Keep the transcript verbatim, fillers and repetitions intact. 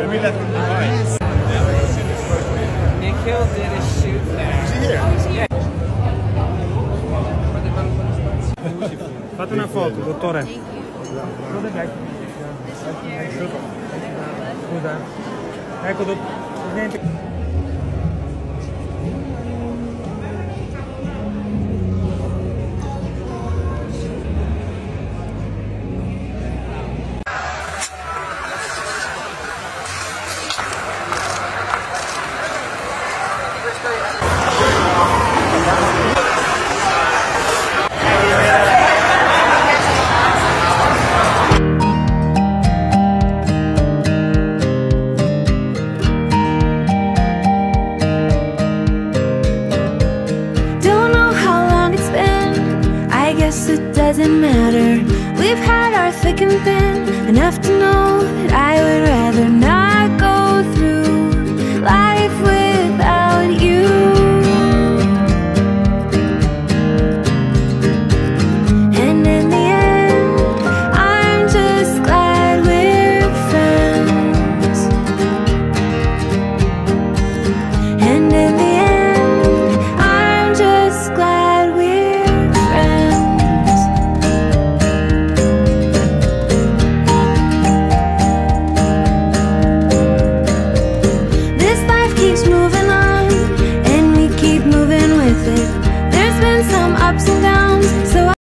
Nikhil did a shoot there. Is he here? Yeah. Fate una foto, dottore. Scusa. Ecco, dottore. It doesn't matter. We've had our thick and thin.